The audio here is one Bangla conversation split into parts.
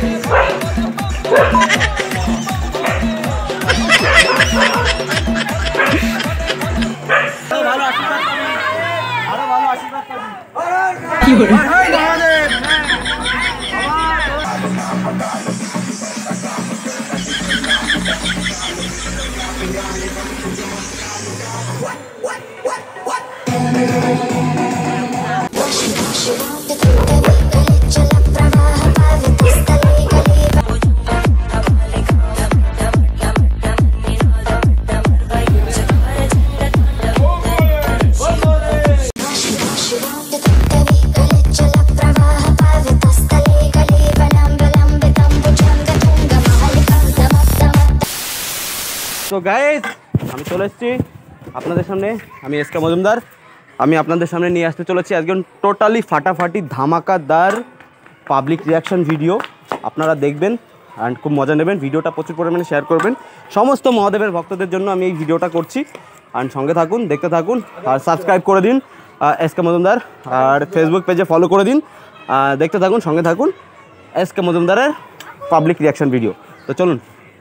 তো গাইস আমি চলে এসেছি আপনাদের সামনে। আমি এসকে মজুমদার। আমি আপনাদের সামনে নিয়ে আসতে চলেছি আজকে টোটালি ফাটাফাটি ধামাকাদার পাবলিক রিয়াকশন ভিডিও। আপনারা দেখবেন অ্যান্ড খুব মজা নেবেন। ভিডিওটা প্রচুর পরিমাণে শেয়ার করবেন। সমস্ত মহাদেবের ভক্তদের জন্য আমি এই ভিডিওটা করছি। অ্যান্ড সঙ্গে থাকুন, দেখতে থাকুন আর সাবস্ক্রাইব করে দিন এসকে মজুমদার। আর ফেসবুক পেজে ফলো করে দিন। দেখতে থাকুন, সঙ্গে থাকুন এসকে মজুমদারের পাবলিক রিয়াকশন ভিডিও। তো চলুন।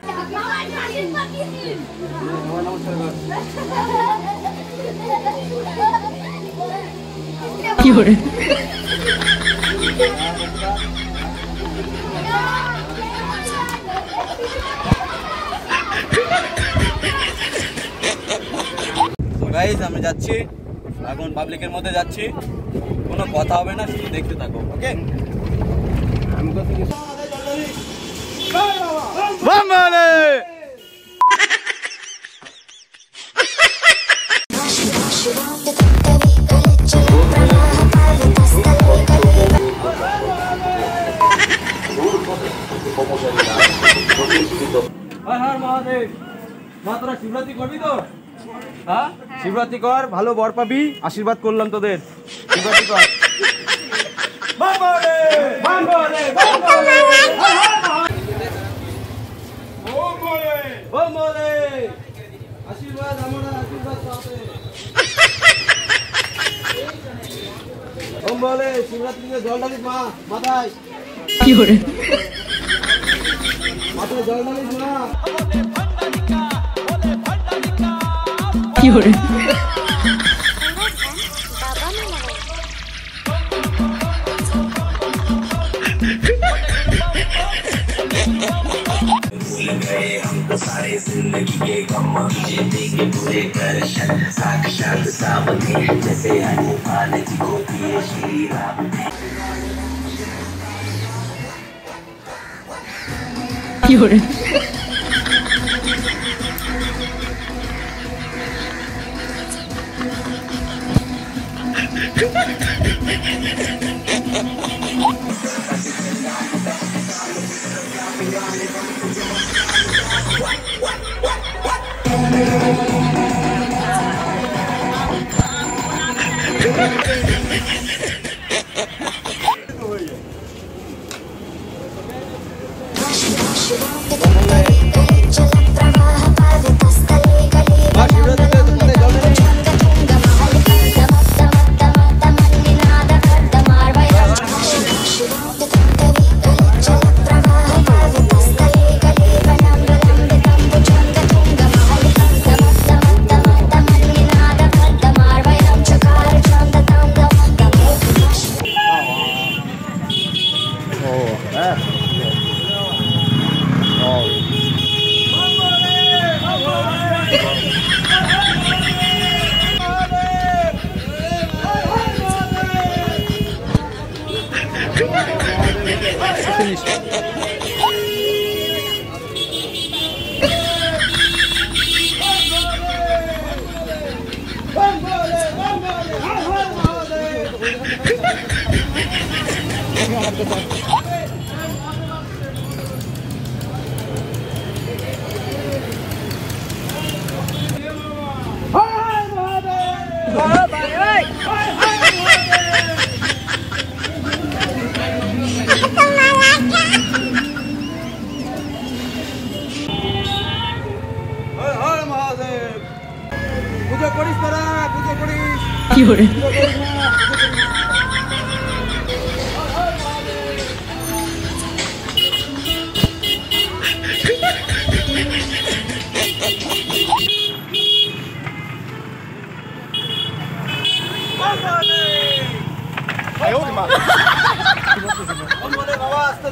কি করে গাইস আমি যাচ্ছি এখন, পাবলিকের মধ্যে যাচ্ছি, কোনো কথা হবে না, শুধু দেখতে থাকো। ওকে हर हर महादेव। মা তোরা শিবরাত্রি করবি তো? হ্যাঁ শিবরাত্রি কর, ভালো বর পাবি, আশীর্বাদ করলাম তোদের। শিবরাত্রি কর। আশীর্বাদ আমরা আশীর্বাদ পাবে। ওম বলে শিবরাত্রিতে জল ঢালিস মা মাথায়। কি করে মাথায় জল ঢালিস না। কি করে सारे जिंदगी के गम जीने के पूरे दर्शन साक्षात सामने जैसे हनुमान जी को दिए श्री राम ने। কি করে কি করে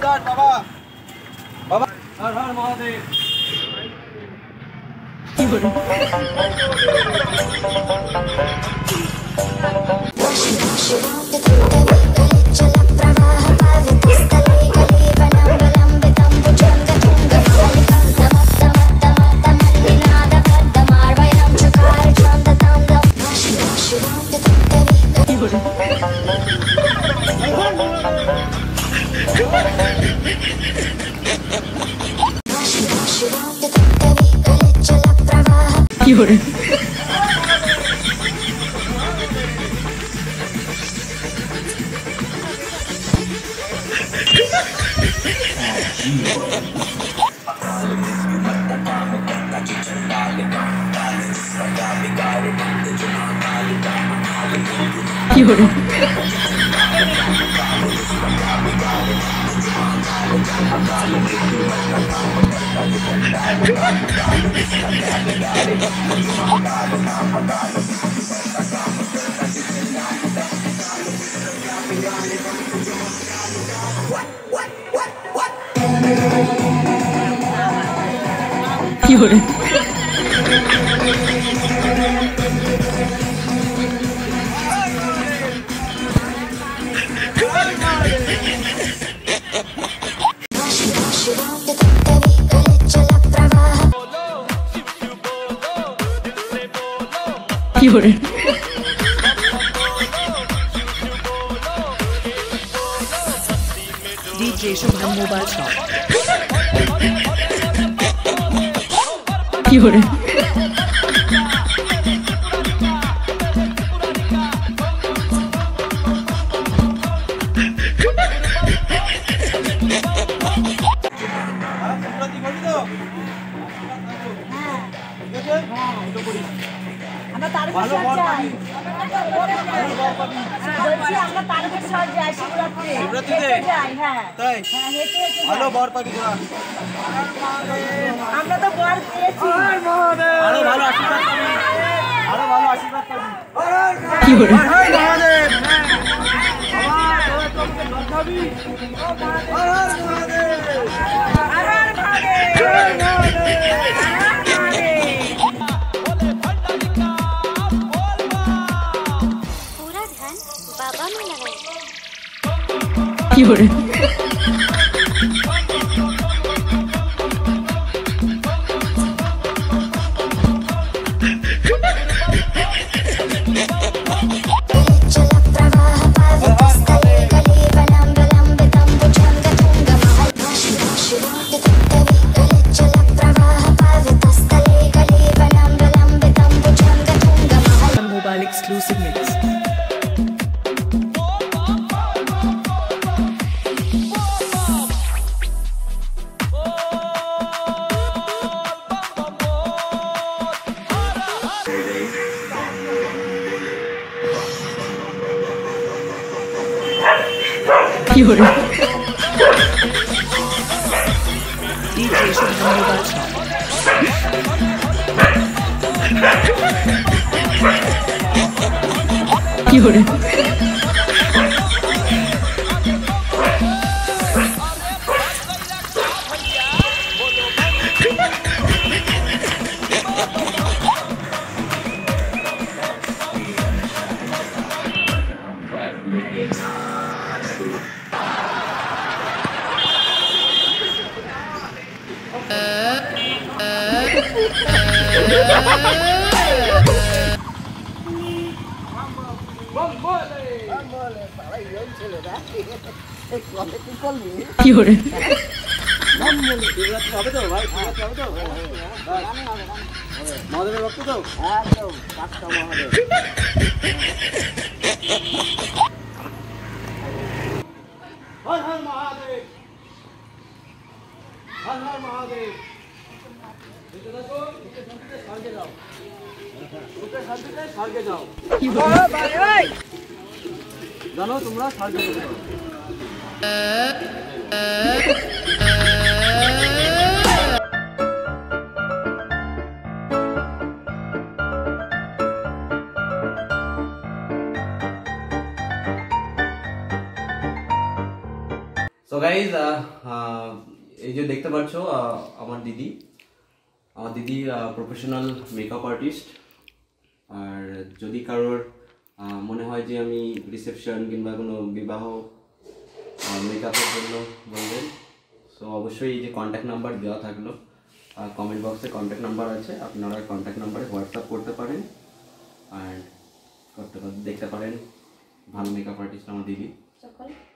आशीर्वाद बाबा बाबा हर हर Mahadev DJ Shiv Mobile Shop. ভালো বর পাবি তোরা আমরা তো বর পেয়েছি আরো ভালো আশীর্বাদ পাবি আরো ভালো আশীর্বাদ পাবি কি করে মহাদেব पूरा ध्यान बाबा में लगाइए কি করে Mobile exclusive mix. কি করে DJ Shiv Mobile Shop. কি করে কি করে হবে তো ভাই হবে তো মহাদেবের ভক্ত তো একদম পাক্কা মহাদেব হর হর মহাদেব হর হর মহাদেব স্বর্গে যাও শান্তিতে স্বর্গে যাও জানো তোমরা স্বর্গে যাও সো গাইজ এই যে দেখতে পাচ্ছ আমার দিদি প্রফেশনাল মেকআপ আর্টিস্ট। আর যদি কারোর মনে হয় যে আমি রিসেপশন কিংবা কোনো বিবাহ মেকআপের জন্য বলবেন, সো অবশ্যই এই যে কন্ট্যাক্ট নাম্বার দেওয়া থাকলো, কমেন্ট বক্সে কন্ট্যাক্ট নাম্বার আছে, আপনারা কন্ট্যাক্ট নাম্বারে হোয়াটসঅ্যাপ করতে পারেন অ্যান্ড দেখতে পারেন ভালো মেকআপ আর্টিস্ট আমার দিদি।